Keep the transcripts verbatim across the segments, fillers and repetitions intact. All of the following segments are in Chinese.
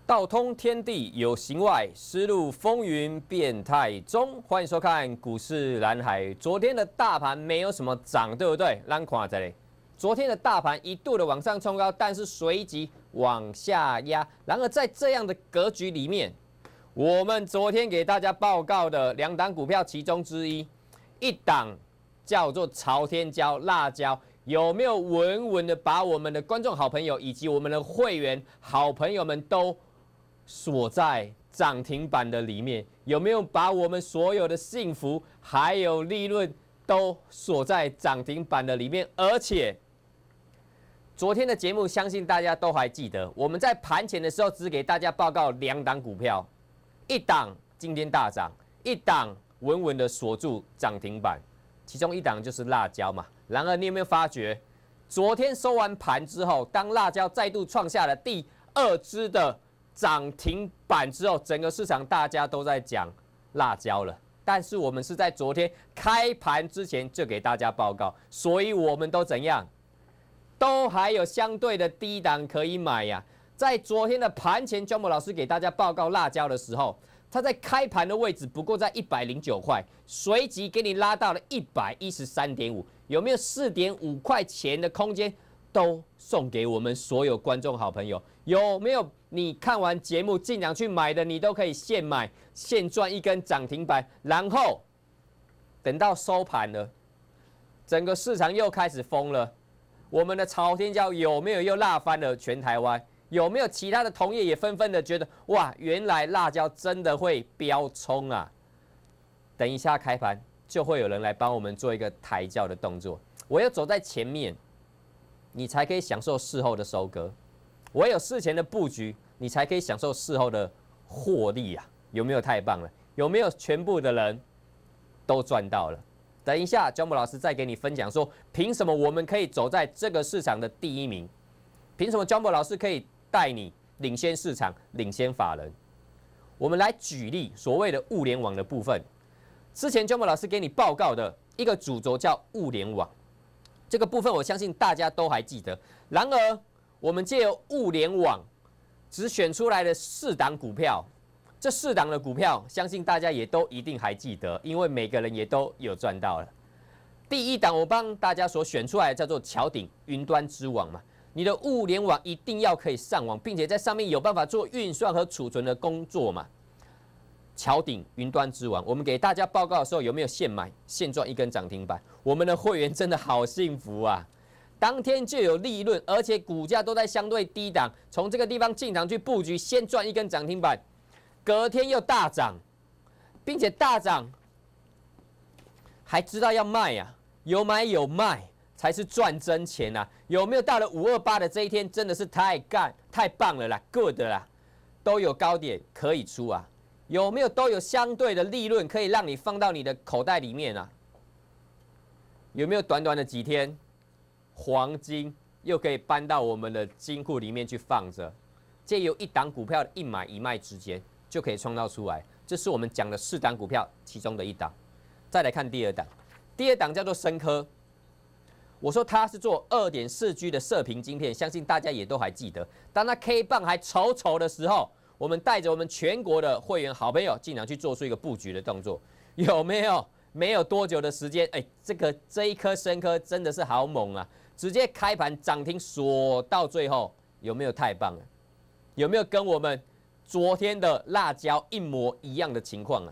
道通天地有形外，丝路风云变态中。欢迎收看股市蓝海。昨天的大盘没有什么涨，对不对？咱看这里，昨天的大盘一度的往上冲高，但是随即往下压。然而在这样的格局里面，我们昨天给大家报告的两档股票其中之一，一档叫做朝天椒辣椒。 有没有稳稳的把我们的观众好朋友以及我们的会员好朋友们都锁在涨停板的里面？有没有把我们所有的幸福还有利润都锁在涨停板的里面？而且昨天的节目，相信大家都还记得，我们在盘前的时候只给大家报告两档股票，一档今天大涨，一档稳稳的锁住涨停板，其中一档就是辣椒嘛。 然而，你有没有发觉，昨天收完盘之后，当辣椒再度创下了第二支的涨停板之后，整个市场大家都在讲辣椒了。但是我们是在昨天开盘之前就给大家报告，所以我们都怎样，都还有相对的低档可以买呀。在昨天的盘前 ，Jumbo 老师给大家报告辣椒的时候，它在开盘的位置不过在一百零九块，随即给你拉到了一百一十三点五。 有没有四点五块钱的空间，都送给我们所有观众好朋友？有没有你看完节目进场去买的，你都可以现买现赚一根涨停板，然后等到收盘了，整个市场又开始疯了。我们的朝天椒有没有又辣翻了全台湾？有没有其他的同业也纷纷的觉得，哇，原来辣椒真的会飙冲啊！等一下开盘。 就会有人来帮我们做一个抬轿的动作。我要走在前面，你才可以享受事后的收割；我有事前的布局，你才可以享受事后的获利啊！有没有太棒了？有没有全部的人都赚到了？等一下 ，Jumbo 老师再给你分享说，凭什么我们可以走在这个市场的第一名？凭什么 Jumbo 老师可以带你领先市场、领先法人？我们来举例所谓的物联网的部分。 之前 Jumbo 老师给你报告的一个主轴叫物联网，这个部分我相信大家都还记得。然而，我们借由物联网只选出来的四档股票，这四档的股票，相信大家也都一定还记得，因为每个人也都有赚到了。第一档我帮大家所选出来的叫做桥顶云端之网嘛，你的物联网一定要可以上网，并且在上面有办法做运算和储存的工作嘛。 桥顶云端之王，我们给大家报告的时候，有没有现买现赚一根涨停板？我们的会员真的好幸福啊！当天就有利润，而且股价都在相对低档，从这个地方进场去布局，先赚一根涨停板，隔天又大涨，并且大涨还知道要卖啊，有买有卖才是赚真钱啊！有没有到了五二八的这一天，真的是太干太棒了啦 ，good 啦，都有高点可以出啊！ 有没有都有相对的利润可以让你放到你的口袋里面啊？有没有短短的几天，黄金又可以搬到我们的金库里面去放着？借由一档股票的一买一卖之间，就可以创造出来。这是我们讲的四档股票其中的一档。再来看第二档，第二档叫做深科。我说它是做 二点四 G 的射频晶片，相信大家也都还记得。当它 K 棒还丑丑的时候。 我们带着我们全国的会员好朋友进场去做出一个布局的动作，有没有？没有多久的时间，哎，这个这一颗深科真的是好猛啊！直接开盘涨停锁到最后，有没有太棒了？有没有跟我们昨天的辣椒一模一样的情况啊？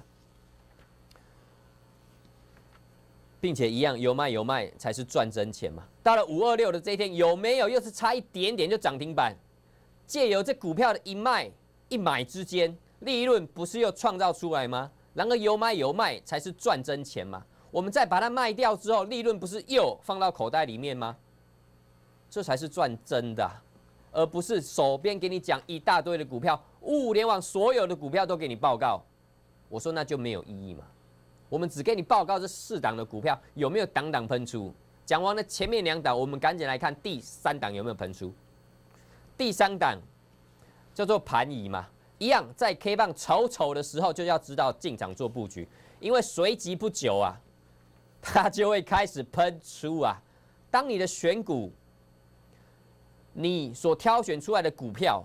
并且一样有卖有卖才是赚真钱嘛。到了五二六的这一天，有没有又是差一点点就涨停板？借由这股票的一卖。 一买之间，利润不是又创造出来吗？然而有买有卖才是赚真钱嘛。我们再把它卖掉之后，利润不是又放到口袋里面吗？这才是赚真的、啊，而不是手边给你讲一大堆的股票，物联网所有的股票都给你报告。我说那就没有意义嘛。我们只给你报告这四档的股票有没有档档喷出。讲完了前面两档，我们赶紧来看第三档有没有喷出。第三档。 叫做盘仪嘛，一样在 K 棒丑丑的时候就要知道进场做布局，因为随即不久啊，它就会开始喷出啊。当你的选股，你所挑选出来的股票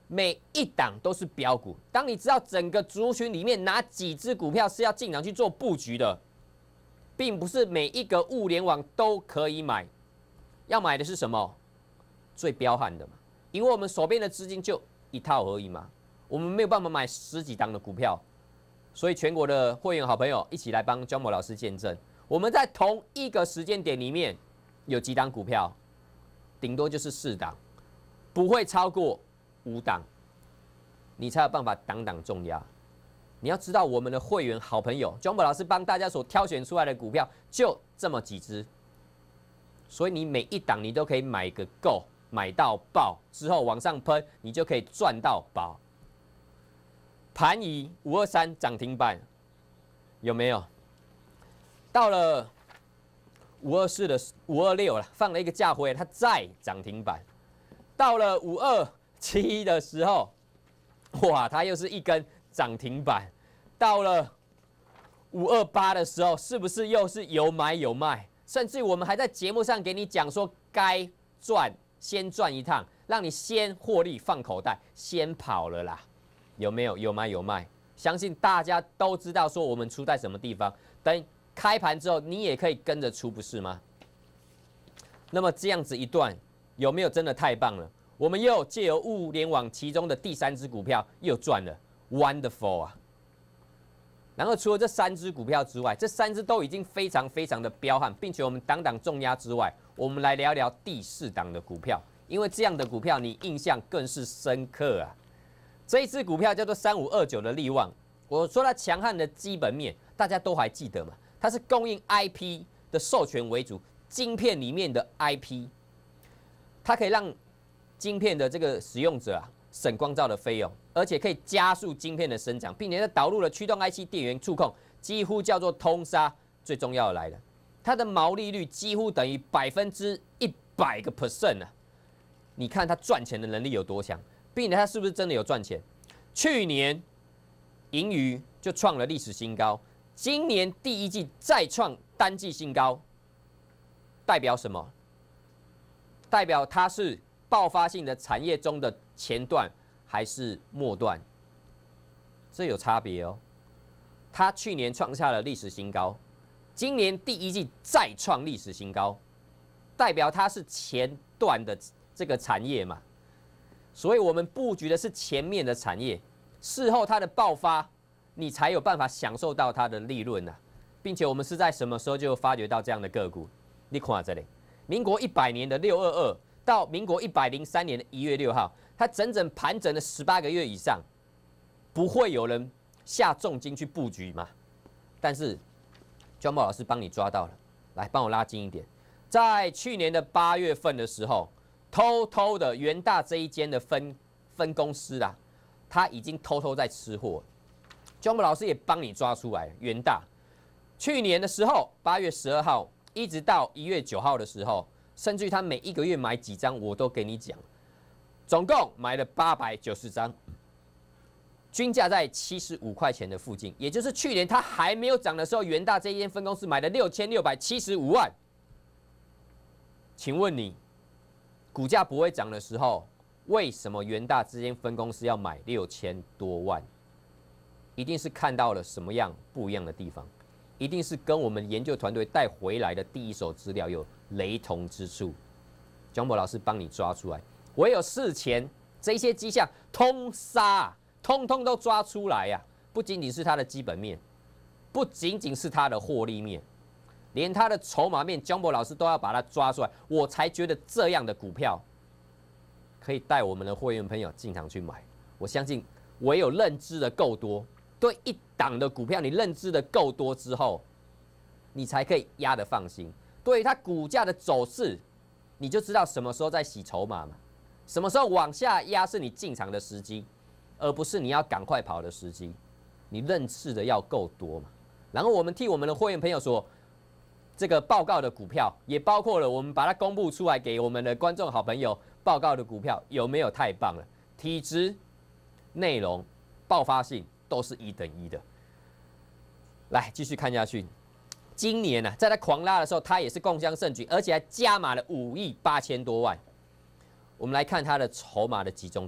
每一档都是标股。当你知道整个族群里面哪几只股票是要进场去做布局的，并不是每一个物联网都可以买。要买的是什么？最彪悍的嘛，因为我们手边的资金就一套而已嘛，我们没有办法买十几档的股票。所以全国的会员好朋友一起来帮姜某老师见证，我们在同一个时间点里面有几档股票，顶多就是四档，不会超过五档，你才有办法档档重压。你要知道，我们的会员好朋友姜某老师帮大家所挑选出来的股票就这么几只，所以你每一档你都可以买个够，买到爆之后往上喷，你就可以赚到饱。盘仪五二三涨停板有没有？到了五二四的五二六了，放了一个假回来，它再涨停板。到了五二七的时候，哇，它又是一根涨停板。到了五二八的时候，是不是又是有买有卖？甚至我们还在节目上给你讲说，该赚先赚一趟，让你先获利放口袋，先跑了啦。有没有？有买有卖，相信大家都知道说我们出在什么地方。等开盘之后，你也可以跟着出，不是吗？那么这样子一段，有没有真的太棒了？我们又借由物联网其中的第三只股票又赚了 ，wonderful 啊！然后除了这三只股票之外，这三只都已经非常非常的彪悍，并且我们档档重压之外，我们来聊聊第四档的股票，因为这样的股票你印象更是深刻啊。这一支股票叫做三五二九的力旺，我说它强悍的基本面，大家都还记得吗？它是供应 I P 的授权为主，晶片里面的 I P， 它可以让晶片的这个使用者啊省光照的费用，而且可以加速晶片的生长，并且它导入了驱动 I C 电源触控，几乎叫做通杀。最重要的来了，它的毛利率几乎等于百分之一百个 percent 啊！你看它赚钱的能力有多强？并且它是不是真的有赚钱？去年盈余就创了历史新高，今年第一季再创单季新高，代表什么？代表它是爆发性的产业中的前段还是末段？这有差别哦。它去年创下了历史新高，今年第一季再创历史新高，代表它是前段的这个产业嘛。所以我们布局的是前面的产业，事后它的爆发，你才有办法享受到它的利润呐、啊。并且我们是在什么时候就发掘到这样的个股？你看这里，民国一百年的六二二到民国一百零三年的一月六号，它整整盘整了十八个月以上，不会有人下重金去布局嘛？但是姜茂老师帮你抓到了，来帮我拉近一点，在去年的八月份的时候。偷偷的元大这一间的分分公司啦，他已经偷偷在吃货。姜某老师也帮你抓出来，元大去年的时候，八月十二号一直到一月九号的时候，甚至于他每一个月买几张，我都给你讲，总共买了八百九十张，均价在七十五块钱的附近，也就是去年他还没有涨的时候，元大这一间分公司买了六千六百七十五万。请问你？股价不会涨的时候，为什么元大这间分公司要买六千多万？一定是看到了什么样不一样的地方，一定是跟我们研究团队带回来的第一手资料有雷同之处。姜博老师帮你抓出来，唯有事前这些迹象通杀，通通都抓出来呀、啊！不仅仅是它的基本面，不仅仅是它的获利面。连他的筹码面，姜博老师都要把它抓出来，我才觉得这样的股票可以带我们的会员朋友进场去买。我相信，唯有认知的够多，对一档的股票你认知的够多之后，你才可以压得放心。对于它股价的走势，你就知道什么时候在洗筹码嘛，什么时候往下压是你进场的时机，而不是你要赶快跑的时机。你认识的要够多嘛。然后我们替我们的会员朋友说。这个报告的股票也包括了我们把它公布出来给我们的观众好朋友报告的股票，有没有太棒了？体质、内容、爆发性都是一等一的。来继续看下去，今年呢、啊，在它狂拉的时候，它也是共襄盛举，而且还加码了五亿八千多万。我们来看它的筹码的集中度，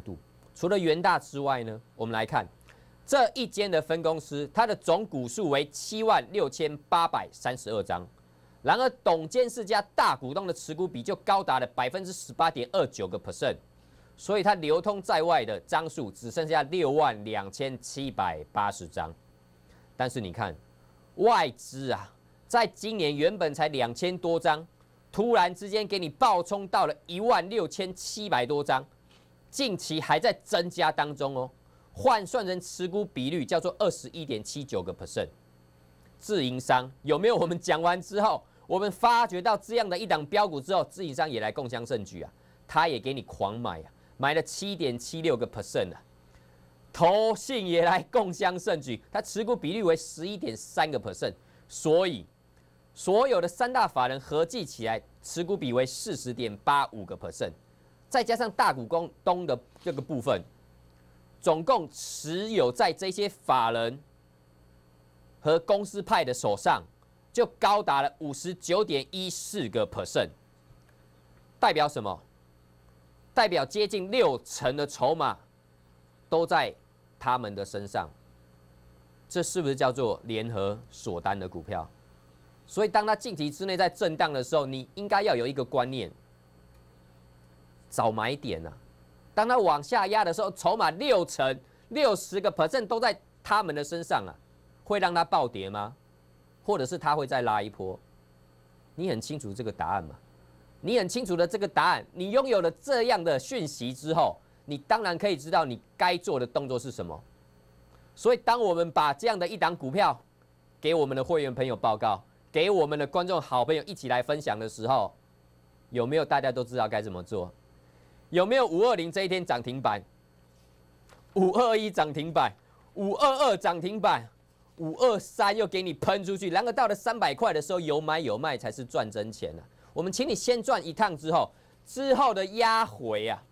除了元大之外呢，我们来看这一间的分公司，它的总股数为七万六千八百三十二张。然而，董监事加大股东的持股比就高达了百分之十八点二九个 percent， 所以它流通在外的张数只剩下六万两千七百八十张。但是你看，外资啊，在今年原本才两千多张，突然之间给你暴冲到了一万六千七百多张，近期还在增加当中哦。换算成持股比率叫做二十一点七九个 percent。自营商有没有？我们讲完之后，我们发觉到这样的一档标股之后，自营商也来共襄盛举啊，他也给你狂买啊，买了七点七六个 percent 啊，投信也来共襄盛举，它持股比率为十一点三个 percent， 所以所有的三大法人合计起来持股比为四十点八五个 percent， 再加上大股东的这个部分，总共持有在这些法人和公司派的手上，就高达了五十九点一四个 percent， 代表什么？代表接近六成的筹码都在他们的身上，这是不是叫做联合锁单的股票？所以，当它近期之内在震荡的时候，你应该要有一个观念：早买点啊！当它往下压的时候，筹码六成、六十个 percent 都在他们的身上啊。会让它暴跌吗？或者是它会再拉一波？你很清楚这个答案吗？你很清楚的这个答案，你拥有了这样的讯息之后，你当然可以知道你该做的动作是什么。所以，当我们把这样的一档股票给我们的会员朋友报告，给我们的观众好朋友一起来分享的时候，有没有大家都知道该怎么做？有没有五二零这一天涨停板？五二一涨停板，五二二涨停板。五二三又给你喷出去，然而到了三百块的时候，有买有卖才是赚真钱啊！我们请你先赚一趟之后，之后的压回啊，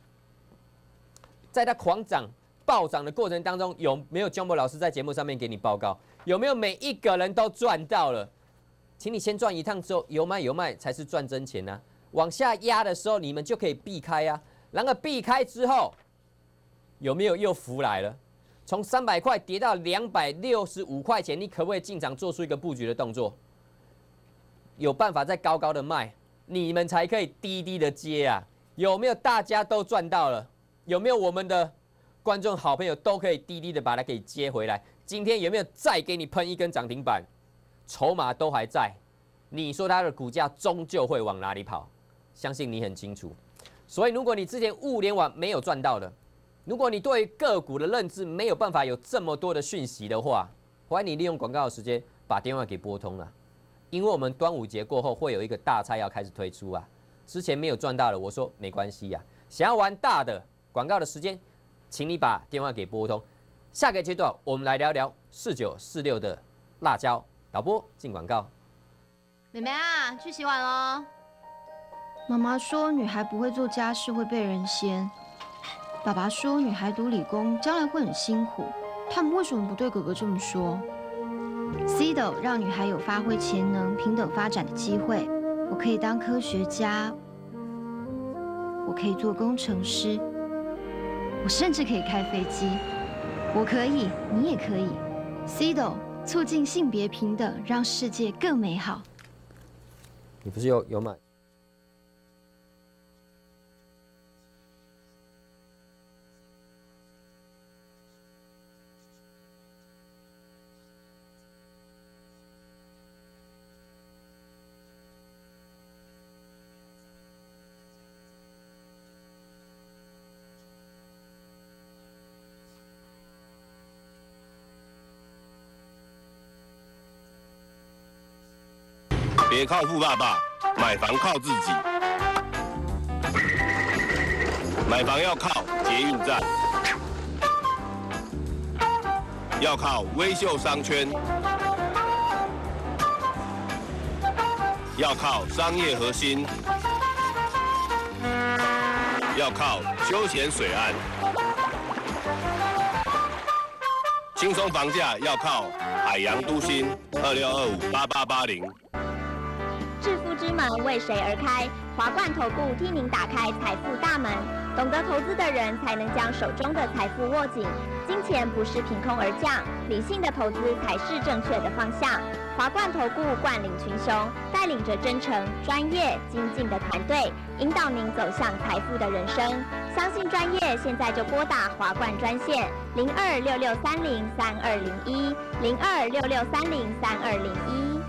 在它狂涨暴涨的过程当中，有没有 Jumbo 老师在节目上面给你报告？有没有每一个人都赚到了？请你先赚一趟之后，有买有卖才是赚真钱啊！往下压的时候，你们就可以避开啊。然而避开之后，有没有又浮来了？从三百块跌到两百六十五块钱，你可不可以进场做出一个布局的动作？有办法再高高的卖，你们才可以低低的接啊！有没有大家都赚到了？有没有我们的观众好朋友都可以低低的把它给接回来？今天有没有再给你喷一根涨停板？筹码都还在，你说它的股价终究会往哪里跑？相信你很清楚。所以，如果你之前物联网没有赚到的，如果你对于个股的认知没有办法有这么多的讯息的话，欢迎你利用广告的时间把电话给拨通了，因为我们端午节过后会有一个大菜要开始推出啊。之前没有赚到的，我说没关系呀、啊，想要玩大的，广告的时间，请你把电话给拨通。下个阶段我们来聊聊四九四六的辣椒，导播进广告。 妹妹啊，去洗碗喽。 妈妈说女孩不会做家事会被人嫌。爸爸说女孩读理工将来会很辛苦，他们为什么不对哥哥这么说 ？C D O 让女孩有发挥潜能、平等发展的机会。我可以当科学家，我可以做工程师，我甚至可以开飞机。我可以，你也可以。C D O 促进性别平等，让世界更美好。 你不是有有买？ 别靠富爸爸，买房靠自己。买房要靠捷运站，要靠威秀商圈，要靠商业核心，要靠休闲水岸。轻松房价要靠海洋都心二六二五八八八零。 致富之门为谁而开？华冠投顾替您打开财富大门。懂得投资的人才能将手中的财富握紧。金钱不是凭空而降，理性的投资才是正确的方向。华冠投顾冠领群雄，带领着真诚、专业、精进的团队，引导您走向财富的人生。相信专业，现在就拨打华冠专线零二六六三零三二零一零二六六三零三二零一。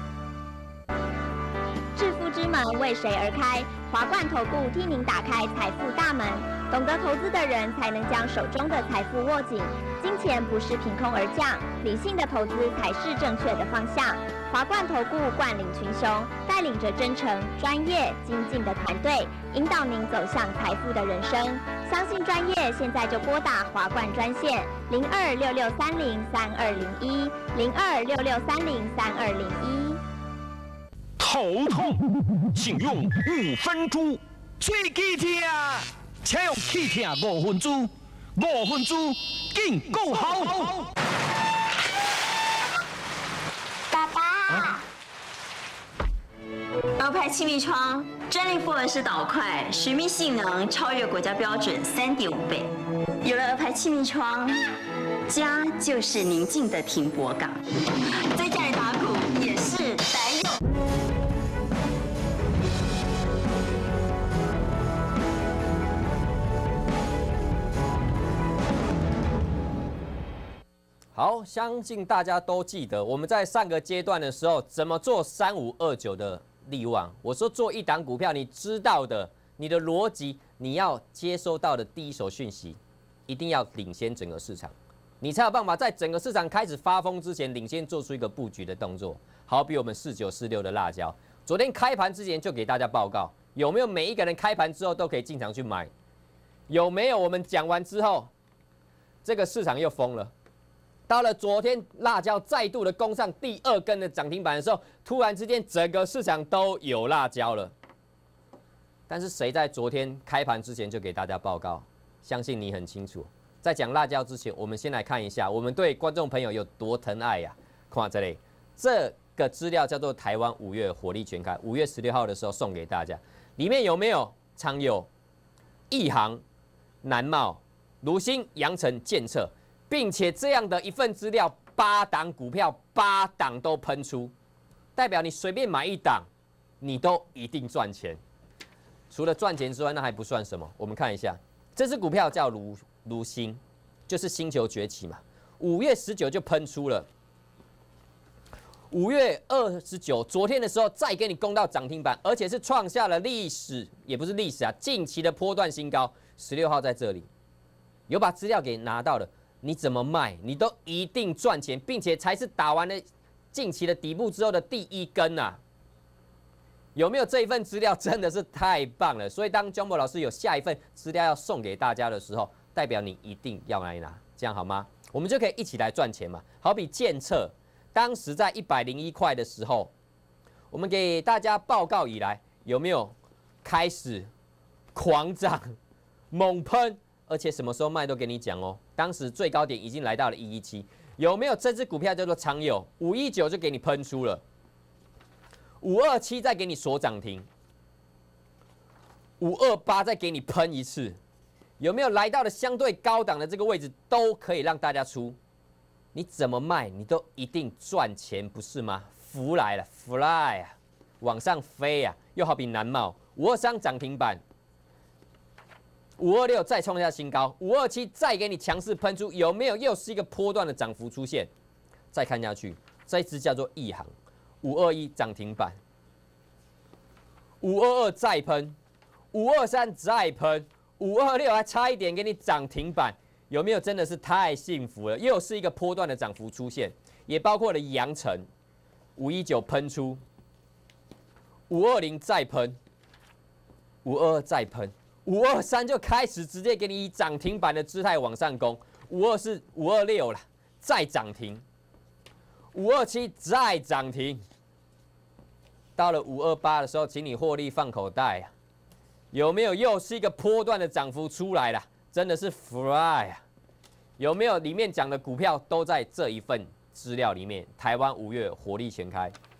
致富之门为谁而开？华冠投顾替您打开财富大门。懂得投资的人才能将手中的财富握紧。金钱不是凭空而降，理性的投资才是正确的方向。华冠投顾冠领群雄，带领着真诚、专业、精进的团队，引导您走向财富的人生。相信专业，现在就拨打华冠专线零二六六三零三二零一零二六六三零三二零一。 头痛，请用五分猪。 喙齿痛，请用气痛五分猪。五分猪更够好。 爸爸，鹅牌气密窗专利复合式导块，水密性能超越国家标准三点五倍。有了鹅牌气密窗，家就是宁静的停泊港，在家里打鼓也是宅用。 好，相信大家都记得我们在上个阶段的时候怎么做三五二九的力旺。我说做一档股票，你知道的，你的逻辑，你要接收到的第一手讯息，一定要领先整个市场，你才有办法在整个市场开始发疯之前，领先做出一个布局的动作。好比我们四九四六的辣椒，昨天开盘之前就给大家报告，有没有每一个人开盘之后都可以进场去买？有没有？我们讲完之后，这个市场又疯了。到了昨天，辣椒再度的攻上第二根的涨停板的时候，突然之间整个市场都有辣椒了。但是谁在昨天开盘之前就给大家报告？相信你很清楚。在讲辣椒之前，我们先来看一下我们对观众朋友有多疼爱呀、啊！看这里，这个资料叫做台湾五月火力全开，五月十六号的时候送给大家，里面有没有昌佑、亿航、南茂、如新、阳城、建策？并且这样的一份资料，八档股票八档都喷出，代表你随便买一档，你都一定赚钱。除了赚钱之外，那还不算什么。我们看一下，这支股票叫如如星，就是星球崛起嘛。五月十九就喷出了，五月二十九昨天的时候再给你攻到涨停板，而且是创下了历史，也不是历史啊，近期的波段新高。十六号在这里，有把资料给拿到了。你怎么卖，你都一定赚钱，并且才是打完了近期的底部之后的第一根啊！有没有这一份资料？真的是太棒了！所以当 Jumbo 老师有下一份资料要送给大家的时候，代表你一定要来拿，这样好吗？我们就可以一起来赚钱嘛。好比建策，当时在一百零一块的时候，我们给大家报告以来，有没有开始狂涨、猛喷？而且什么时候卖都给你讲哦。当时最高点已经来到了一一七，有没有这支股票叫做长友？五一九就给你喷出了，五二七再给你锁涨停，五二八再给你喷一次，有没有来到了相对高档的这个位置都可以让大家出？你怎么卖你都一定赚钱，不是吗？福来了 ，fly 啊，往上飞啊，又好比南茂五二三涨停板。五二六再创下新高，五二七再给你强势喷出，有没有又是一个波段的涨幅出现？再看下去，这一支叫做亿航，五二一涨停板，五二二再喷，五二三再喷，五二六还差一点给你涨停板，有没有？真的是太幸福了，又是一个波段的涨幅出现，也包括了阳城，五一九喷出，五二零再喷，五二二再喷。五二三就开始直接给你以涨停板的姿态往上攻，五二四、五二六了，再涨停，五二七再涨停，到了五二八的时候，请你获利放口袋啊！有没有又是一个波段的涨幅出来了？真的是 fly 啊！有没有？里面讲的股票都在这一份资料里面。台湾五月火力全开，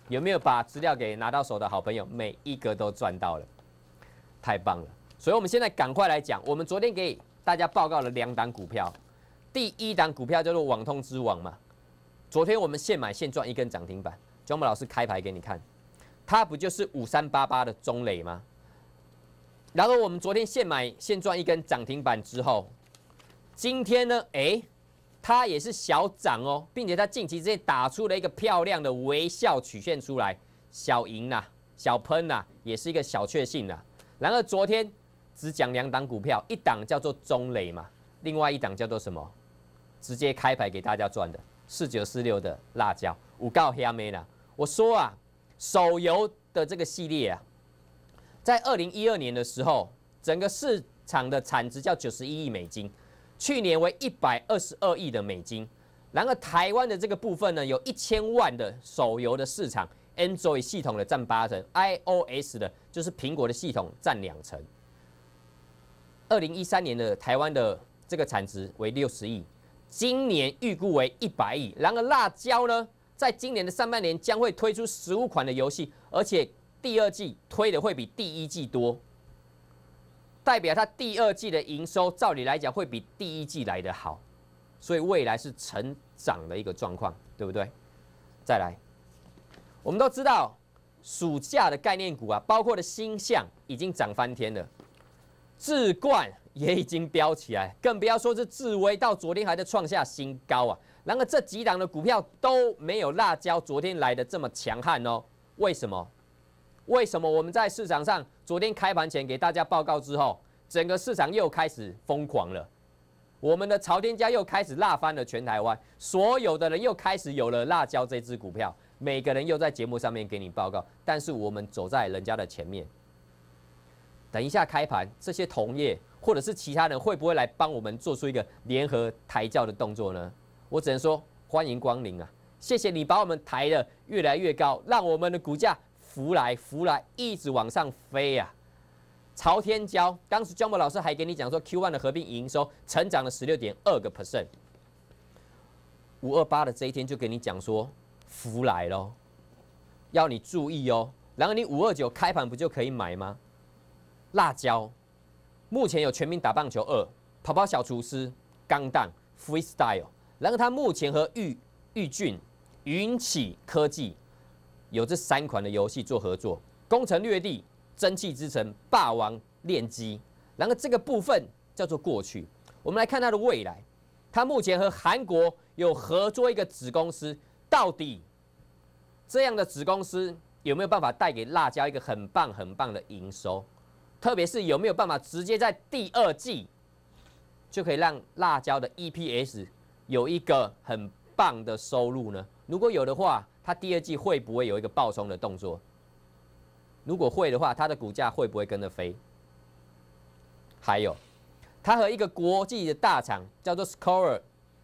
有没有把资料给拿到手的好朋友？每一个都赚到了，太棒了！所以我们现在赶快来讲，我们昨天给大家报告了两档股票，第一档股票叫做网通之王嘛，昨天我们现买现赚一根涨停板，姜博老师开牌给你看，它不就是五三八八的中磊吗？然后我们昨天现买现赚一根涨停板之后，今天呢，哎。它也是小涨哦，并且它近期之内打出了一个漂亮的微笑曲线出来，小赢呐、啊，小喷呐、啊，也是一个小确幸呐、啊。然而昨天只讲两档股票，一档叫做中磊嘛，另外一档叫做什么？直接开牌给大家赚的四九四六的辣椒，五告黑妹啦。我说啊，手游的这个系列啊，在二零一二年的时候，整个市场的产值叫九十一亿美金。去年为一百二十二亿的美金，然而台湾的这个部分呢，有一千万的手游的市场 ，Android 系统的占八成 ，iOS 的就是苹果的系统占两成。二零一三年的台湾的这个产值为六十亿，今年预估为一百亿。然而辣椒呢，在今年的上半年将会推出十五款的游戏，而且第二季推的会比第一季多。代表它第二季的营收，照理来讲会比第一季来得好，所以未来是成长的一个状况，对不对？再来，我们都知道暑假的概念股啊，包括的星象已经涨翻天了，智冠也已经飙起来，更不要说是智威，到昨天还在创下新高啊。然而这几档的股票都没有辣椒昨天来的这么强悍哦。为什么？为什么我们在市场上昨天开盘前给大家报告之后，整个市场又开始疯狂了？我们的朝天家又开始辣翻了全台湾，所有的人又开始有了辣椒这支股票，每个人又在节目上面给你报告，但是我们走在人家的前面。等一下开盘，这些同业或者是其他人会不会来帮我们做出一个联合抬轿的动作呢？我只能说欢迎光临啊！谢谢你把我们抬得越来越高，让我们的股价浮来浮来，一直往上飞啊！朝天椒，当时姜博老师还给你讲说 ，Q 一 的合并营收成长了十六点二个 percent。五二八的这一天就给你讲说，浮来咯，要你注意哦。然后你五二九开盘不就可以买吗？辣椒，目前有全民打棒球二、跑跑小厨师、钢弹、Freestyle， 然后它目前和裕裕俊、云起科技。有这三款的游戏做合作，攻城略地、蒸汽之城、霸王练机。然后这个部分叫做过去，我们来看它的未来。它目前和韩国有合作一个子公司，到底这样的子公司有没有办法带给辣椒一个很棒很棒的营收？特别是有没有办法直接在第二季就可以让辣椒的 E P S 有一个很棒的收入呢？如果有的话，它第二季会不会有一个爆冲的动作？如果会的话，它的股价会不会跟着飞？还有，它和一个国际的大厂叫做 Square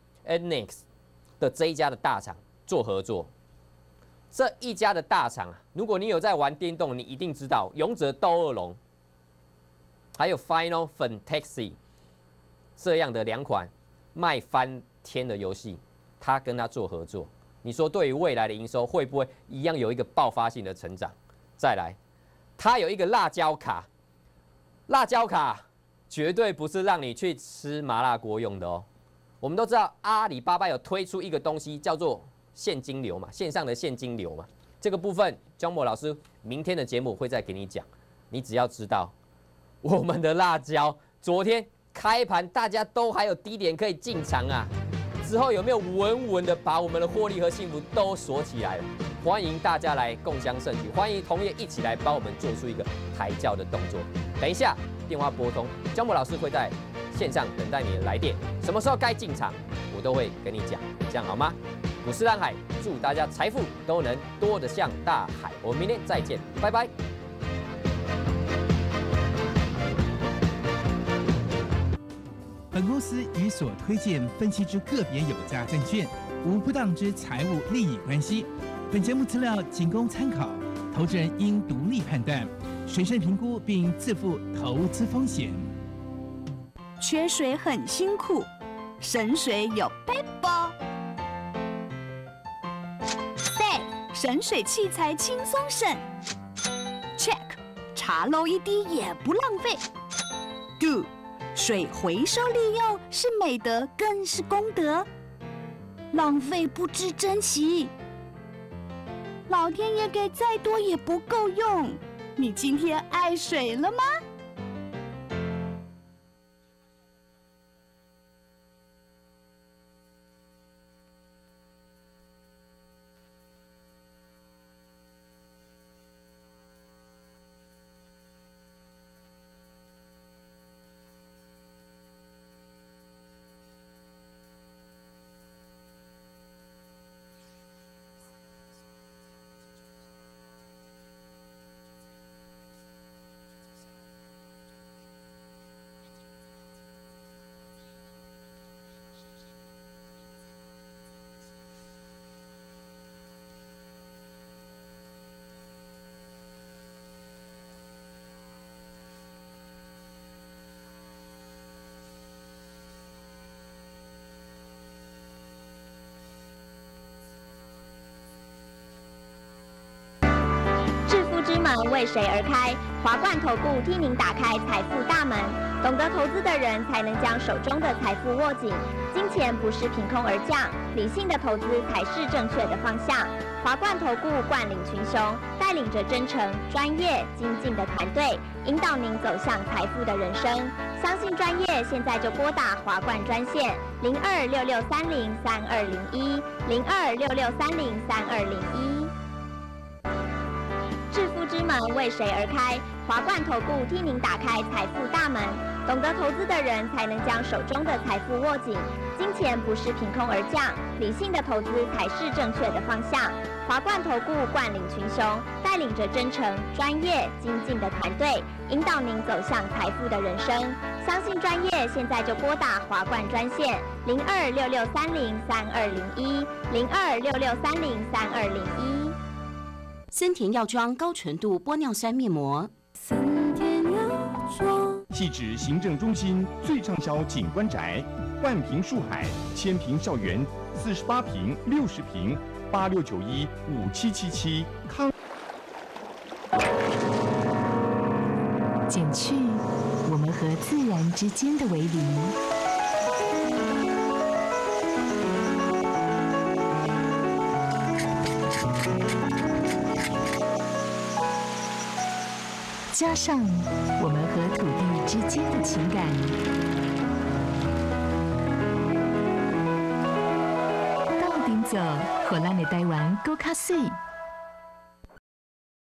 Enix 的这一家的大厂做合作。这一家的大厂啊，如果你有在玩电动，你一定知道《勇者斗恶龙》还有 Final Fantasy 这样的两款卖翻天的游戏，它跟它做合作。你说对于未来的营收会不会一样有一个爆发性的成长？再来，它有一个辣椒卡，辣椒卡绝对不是让你去吃麻辣锅用的哦。我们都知道阿里巴巴有推出一个东西叫做现金流嘛，线上的现金流嘛。这个部分，姜博老师明天的节目会再给你讲。你只要知道，我们的辣椒昨天开盘大家都还有低点可以进场啊。之后有没有稳稳的把我们的获利和幸福都锁起来了？欢迎大家来共襄盛举，欢迎同业一起来帮我们做出一个抬轿的动作。等一下电话拨通，姜博老师会在线上等待你的来电，什么时候该进场，我都会跟你讲，这样好吗？股市蓝海，祝大家财富都能多得像大海。我们明天再见，拜拜。 本公司与所推荐分析之个别有价证券无不当之财务利益关系。本节目资料仅供参考，投资人应独立判断、审慎评估并自负投资风险。 缺水很辛苦，省水有 Pebble。对，省省水器材轻松省。Check， 茶漏一滴也不浪费。Do， 水回收利用是美德更是功德，浪费不知珍惜。老天爷给再多也不够用，你今天爱水了吗？ 之门为谁而开？华冠投顾替您打开财富大门。懂得投资的人才能将手中的财富握紧。金钱不是凭空而降，理性的投资才是正确的方向。华冠投顾冠领群雄，带领着真诚、专业、精进的团队，引导您走向财富的人生。相信专业，现在就拨打华冠专线零二六六三零三二零一零二六六三零三二零一。致富之门为谁而开？华冠投顾替您打开财富大门。懂得投资的人才能将手中的财富握紧。金钱不是凭空而降，理性的投资才是正确的方向。华冠投顾冠领群雄，带领着真诚、专业、精进的团队，引导您走向财富的人生。相信专业，现在就拨打华冠专线零二六六三零三二零一零二六六三零三二零一。 森田药妆高纯度玻尿酸面膜。森田药妆系指行政中心最畅销景观宅，万坪树海，千坪校园，四十八坪、六十坪，八六九一五七七七康。 减去我们和自然之间的为邻。加上我们和土地之间的情感，到顶走，荷兰的台湾高卡水。